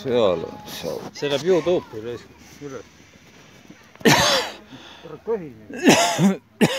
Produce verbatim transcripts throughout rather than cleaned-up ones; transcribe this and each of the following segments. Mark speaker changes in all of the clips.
Speaker 1: seal on seal.
Speaker 2: See läheb YouTube'i üles. Kurat kõhini.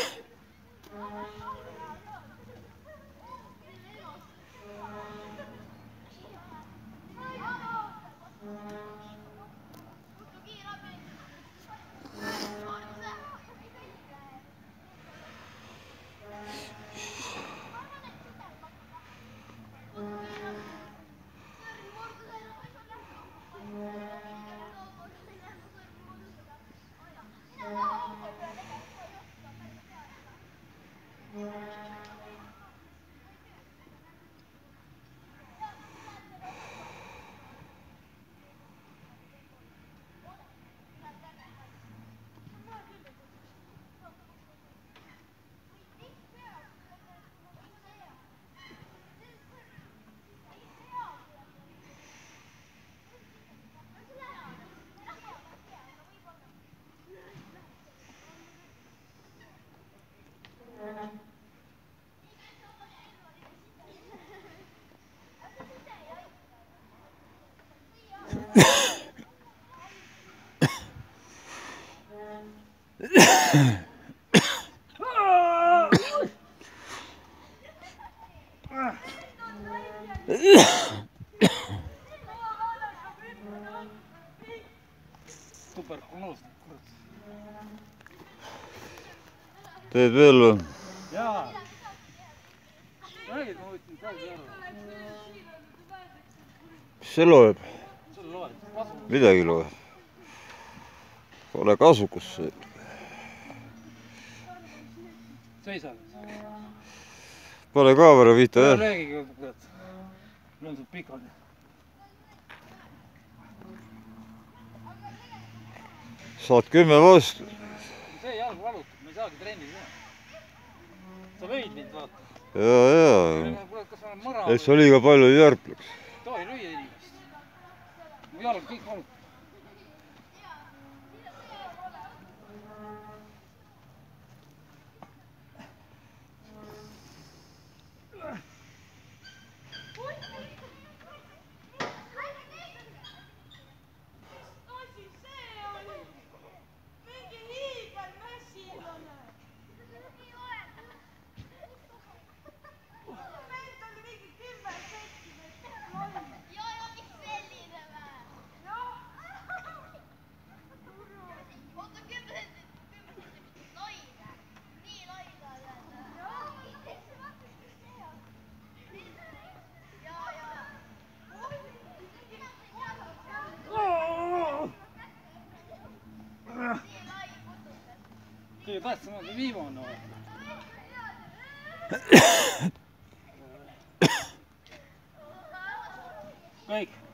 Speaker 2: Tuberkuloos, kurat.
Speaker 1: Teed veel või?
Speaker 2: Jaa. Räägid, ma võtsin täiesti ära.
Speaker 1: Mis see loeb?
Speaker 2: See loeb, kasu.
Speaker 1: Midagi loeb. Pole kasukus see.
Speaker 2: Seisad.
Speaker 1: Pole kaamera viita, jah?
Speaker 2: Räägige, kurat. Mul on sul pikad.
Speaker 1: Saad kümme vastu.
Speaker 2: See jalg valutab, me ei saagi trenni teha. Sa lõid mind, vaata.
Speaker 1: Jaa, jaa.
Speaker 2: Kas ma olen mõra?
Speaker 1: Et sa liiga palju ei järpleks.
Speaker 2: Tohi lüüa inimest. Mu jalg kõik valutab. Kõige tähtsam on see viimane. Kõik.